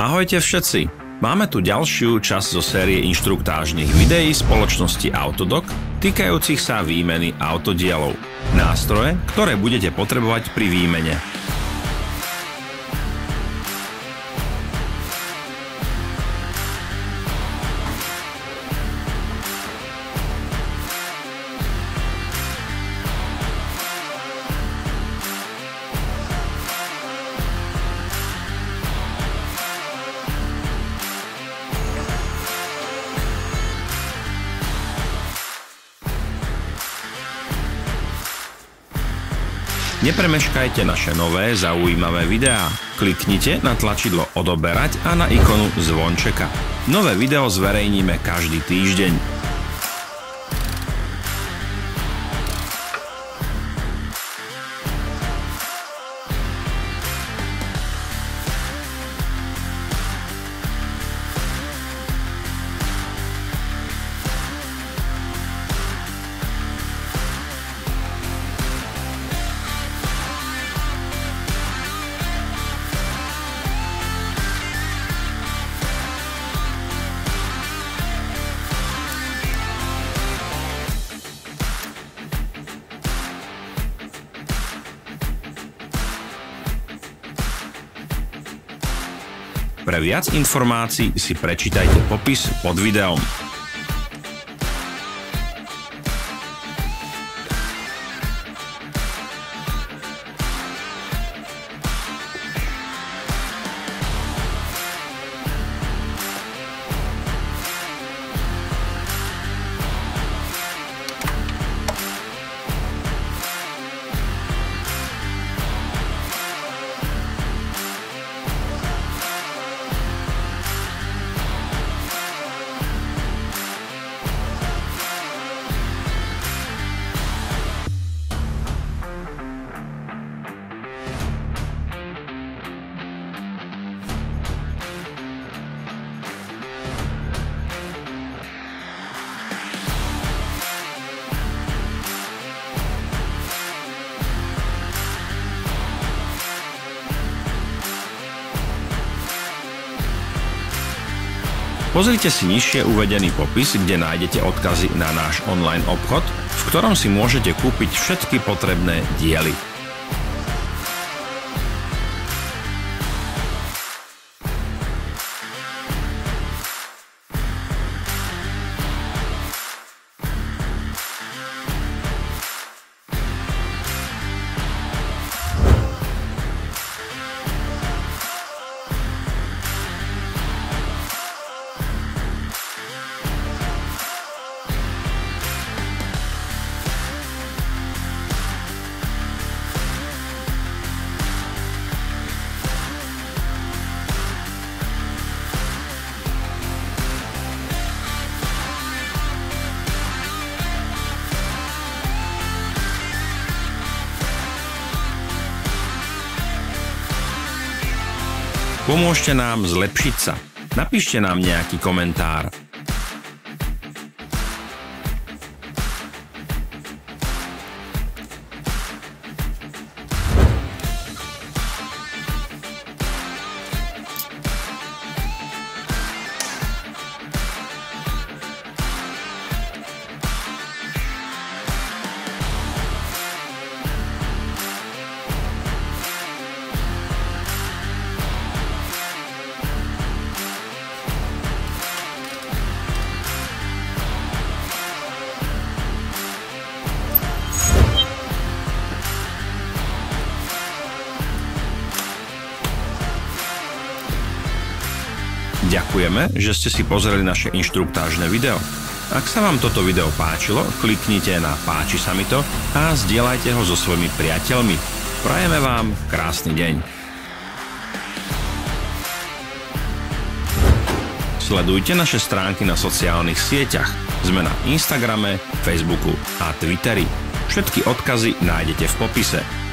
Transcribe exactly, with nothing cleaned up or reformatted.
Ahojte všetci! Máme tu ďalšiu časť zo série inštruktážnych videí spoločnosti Autodoc týkajúcich sa výmeny autodielov. Nástroje, ktoré budete potrebovať pri výmene. Nepremeškajte naše nové zaujímavé videá. Kliknite na tlačidlo odoberať a na ikonu zvončeka. Nové video zverejníme každý týždeň. Pre viac informácií si prečítajte popis pod videom. Pozrite si nižšie uvedený popis, kde nájdete odkazy na náš online obchod, v ktorom si môžete kúpiť všetky potrebné diely. Pomôžte nám zlepšiť sa. Napíšte nám nejaký komentár. Ďakujeme, že ste si pozreli naše inštruktážne video. Ak sa vám toto video páčilo, kliknite na páči sa mi to a zdieľajte ho so svojimi priateľmi. Prajeme vám krásny deň. Sledujte naše stránky na sociálnych sieťach. Sme na Instagrame, Facebooku a Twitteri. Všetky odkazy nájdete v popise.